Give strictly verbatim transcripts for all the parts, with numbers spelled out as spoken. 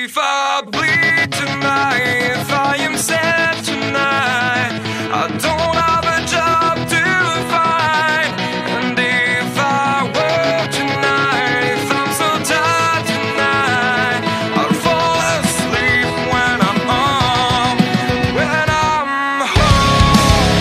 If I bleed tonight, if I am sad tonight, I don't have a job to find. And if I work tonight, if I'm so tired tonight, I'll fall asleep when I'm home, when I'm home.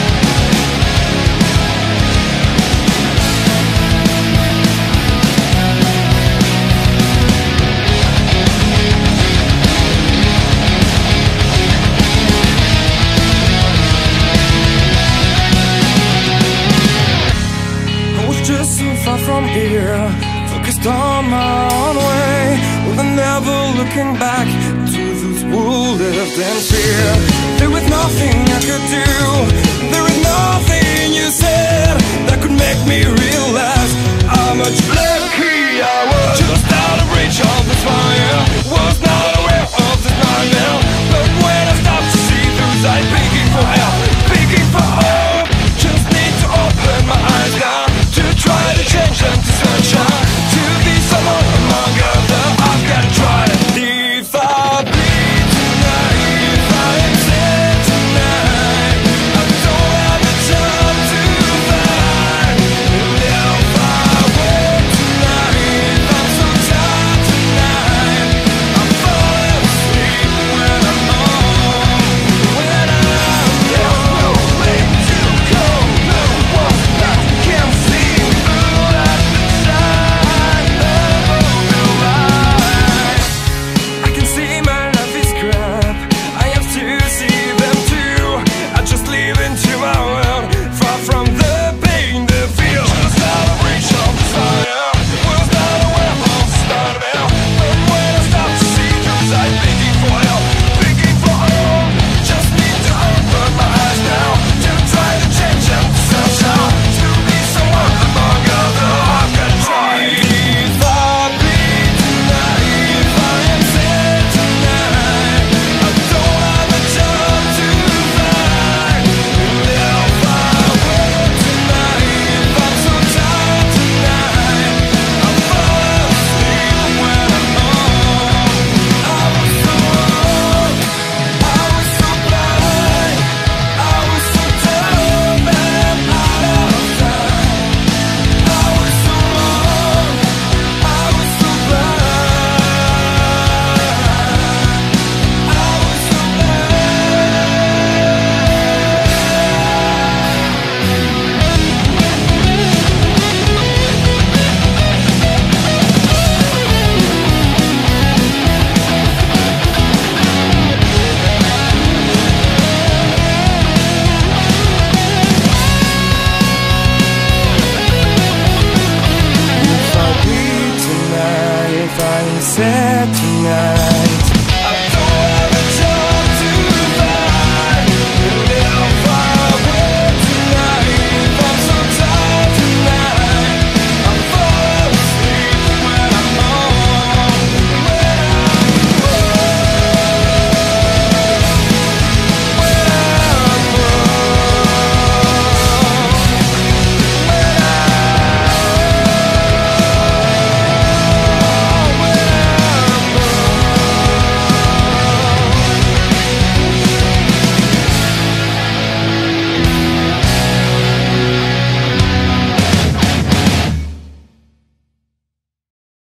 Just so far from here, focused on my own way, with never looking back to those who lived in fear. There was nothing I could do, there was nothing you said that could make me realize how much lucky I was. Just out of reach of this fire, was not aware of this nightmare. But when I stopped to see through sight, begging for help, begging for hope, just need to open my eyes now, to try to change them to sunshine, to be someone among others. I've got to try it. If I bleed tonight, if I am sad tonight, I don't have a job to find. And if I work tonight, if I'm so tired tonight, I'm falling asleep when I'm home, when I'm home. There's no way to go, no one that can see. If I'm sad tonight,